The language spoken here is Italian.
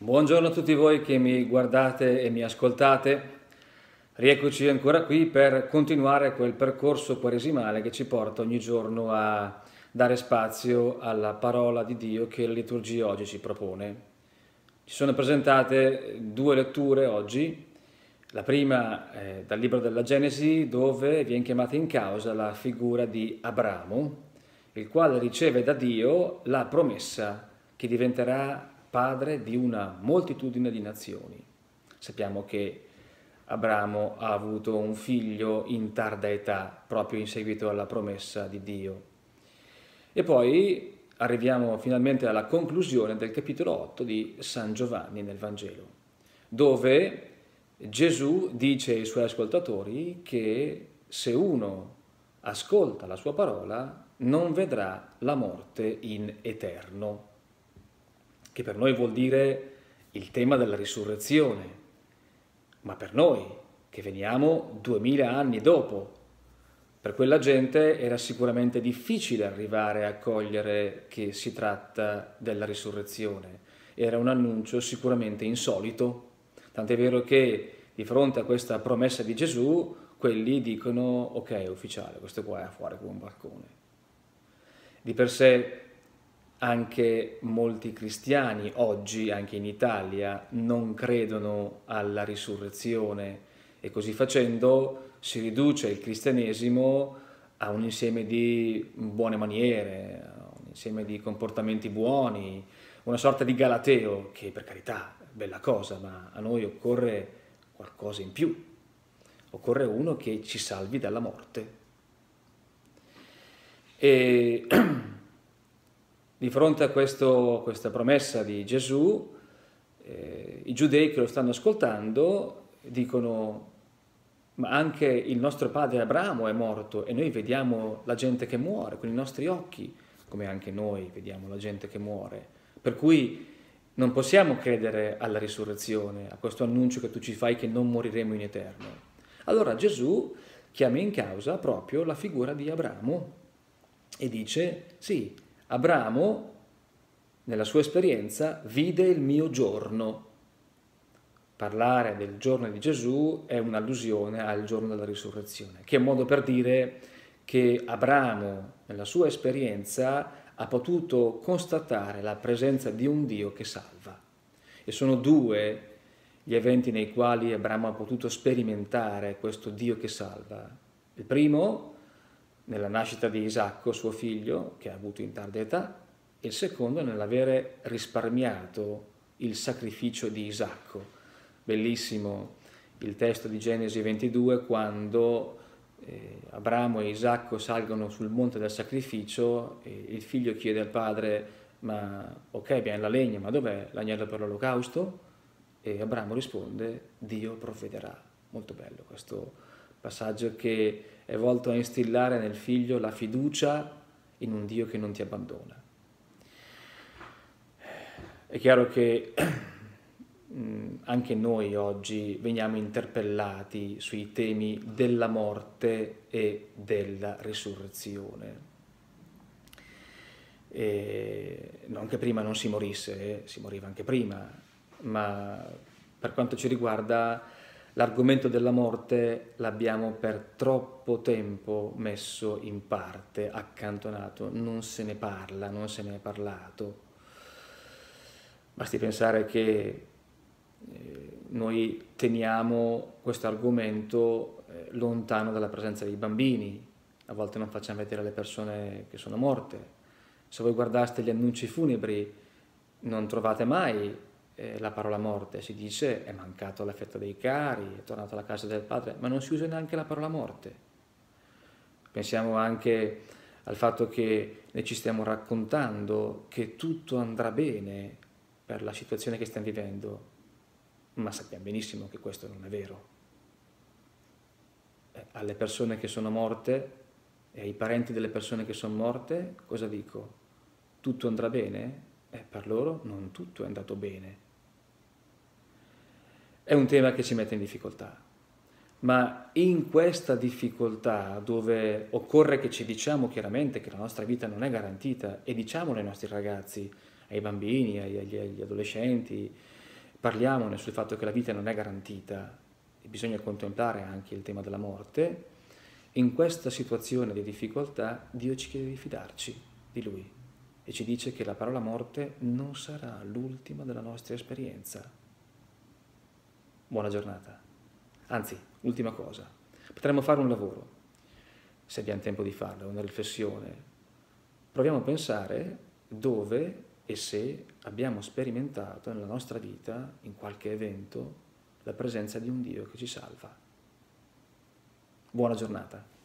Buongiorno a tutti voi che mi guardate e mi ascoltate. Rieccoci ancora qui per continuare quel percorso quaresimale che ci porta ogni giorno a dare spazio alla parola di Dio che la liturgia oggi ci propone. Ci sono presentate due letture oggi. La prima è dal libro della Genesi, dove viene chiamata in causa la figura di Abramo, il quale riceve da Dio la promessa che diventerà padre di una moltitudine di nazioni. Sappiamo che Abramo ha avuto un figlio in tarda età, proprio in seguito alla promessa di Dio. E poi arriviamo finalmente alla conclusione del capitolo 8 di San Giovanni nel Vangelo, dove Gesù dice ai suoi ascoltatori che se uno ascolta la sua parola non vedrà la morte in eterno, che per noi vuol dire il tema della risurrezione, ma per noi che veniamo 2000 anni dopo, per quella gente era sicuramente difficile arrivare a cogliere che si tratta della risurrezione. Era un annuncio sicuramente insolito, tant'è vero che di fronte a questa promessa di Gesù, quelli dicono ok, è ufficiale, questo qua è fuori come un balcone. Di per sé anche molti cristiani oggi, anche in Italia, non credono alla risurrezione e così facendo si riduce il cristianesimo a un insieme di buone maniere, a un insieme di comportamenti buoni, una sorta di galateo che per carità è bella cosa, ma a noi occorre qualcosa in più, occorre uno che ci salvi dalla morte. E di fronte a questa promessa di Gesù, i giudei che lo stanno ascoltando dicono: ma anche il nostro padre Abramo è morto e noi vediamo la gente che muore con i nostri occhi, come anche noi vediamo la gente che muore. Per cui non possiamo credere alla risurrezione, a questo annuncio che tu ci fai che non moriremo in eterno. Allora Gesù chiama in causa proprio la figura di Abramo e dice: sì, Abramo, nella sua esperienza, vide il mio giorno. Parlare del giorno di Gesù è un'allusione al giorno della risurrezione, che è un modo per dire che Abramo, nella sua esperienza, ha potuto constatare la presenza di un Dio che salva. E sono due gli eventi nei quali Abramo ha potuto sperimentare questo Dio che salva. Il primo, nella nascita di Isacco, suo figlio, che ha avuto in tarda età, e il secondo nell'avere risparmiato il sacrificio di Isacco. Bellissimo il testo di Genesi 22 quando Abramo e Isacco salgono sul monte del sacrificio e il figlio chiede al padre: ma ok, abbiamo la legna, ma dov'è l'agnello per l'olocausto? E Abramo risponde: Dio provvederà. Molto bello questo passaggio che è volto a instillare nel figlio la fiducia in un Dio che non ti abbandona. È chiaro che anche noi oggi veniamo interpellati sui temi della morte e della risurrezione. E non che prima non si morisse, si moriva anche prima, ma per quanto ci riguarda l'argomento della morte l'abbiamo per troppo tempo messo in parte, accantonato, non se ne parla, non se ne è parlato. Basti pensare che noi teniamo questo argomento lontano dalla presenza dei bambini, a volte non facciamo vedere le persone che sono morte. Se voi guardaste gli annunci funebri non trovate mai la parola morte, si dice è mancato la fetta dei cari, è tornato alla casa del padre, ma non si usa neanche la parola morte. Pensiamo anche al fatto che noi ci stiamo raccontando che tutto andrà bene per la situazione che stiamo vivendo, ma sappiamo benissimo che questo non è vero. Alle persone che sono morte e ai parenti delle persone che sono morte, cosa dico? Tutto andrà bene? Per loro non tutto è andato bene. È un tema che ci mette in difficoltà, ma in questa difficoltà dove occorre che ci diciamo chiaramente che la nostra vita non è garantita e diciamolo ai nostri ragazzi, ai bambini, agli adolescenti, parliamone sul fatto che la vita non è garantita e bisogna contemplare anche il tema della morte, in questa situazione di difficoltà Dio ci chiede di fidarci di Lui e ci dice che la parola morte non sarà l'ultima della nostra esperienza. Buona giornata. Anzi, ultima cosa, potremmo fare un lavoro, se abbiamo tempo di farlo, una riflessione. Proviamo a pensare dove e se abbiamo sperimentato nella nostra vita, in qualche evento, la presenza di un Dio che ci salva. Buona giornata.